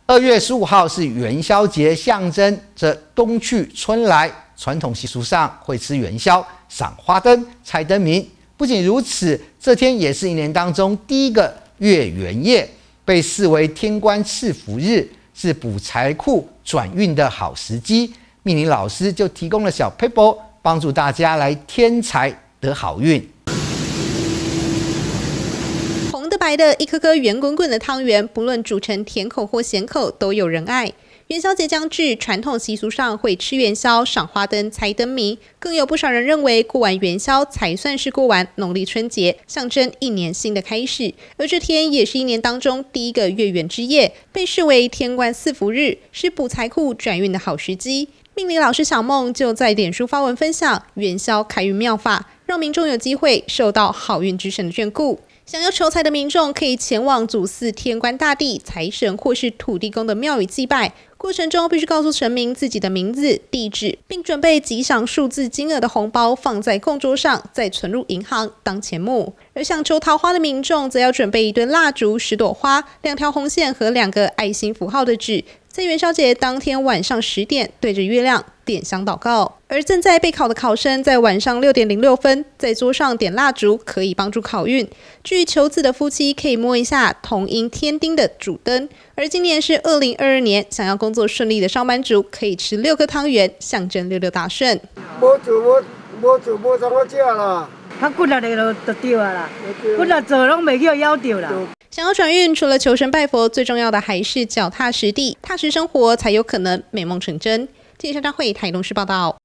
2月15号是元宵节，象征着冬去春来。传统习俗上会吃元宵、赏花灯、猜灯谜。不仅如此，这天也是一年当中第一个月圆夜，被视为天官赐福日，是补财库、转运的好时机。命理老师就提供了小撇步，帮助大家来添财得好运。 红的白的，一颗颗圆滚滚的汤圆，不论煮成甜口或咸口，都有人爱。元宵节将至，传统习俗上会吃元宵、赏花灯、猜灯谜，更有不少人认为过完元宵才算是过完农历春节，象征一年新的开始。而这天也是一年当中第一个月圆之夜，被视为天官赐福日，是补财库转运的好时机。命理老师小梦就在脸书发文分享元宵开运妙法，让民众有机会受到好运之神的眷顾。想要求财的民众可以前往祖祀天官大帝、财神或是土地公的庙宇祭拜，过程中必须告诉神明自己的名字、地址，并准备吉祥数字金额的红包放在供桌上，再存入银行当钱目。而想求桃花的民众则要准备一堆蜡烛、10朵花、2条红线和2个爱心符号的纸，在元宵节当天晚上10点对着月亮点香祷告。而正在备考的考生在晚上6点06分在桌上点蜡烛，可以帮助考运。至于求子的夫妻，可以摸一下同音天丁的主灯。而今年是2022年，想要工作顺利的上班族可以吃6颗汤圆，象征66大顺。 无怎么吃啦？ 较骨力就对啊啦，骨力做拢袂叫夭掉啦。 想要转运，除了求神拜佛，最重要的还是脚踏实地、踏实生活，才有可能美梦成真。记者张慧台东市报道。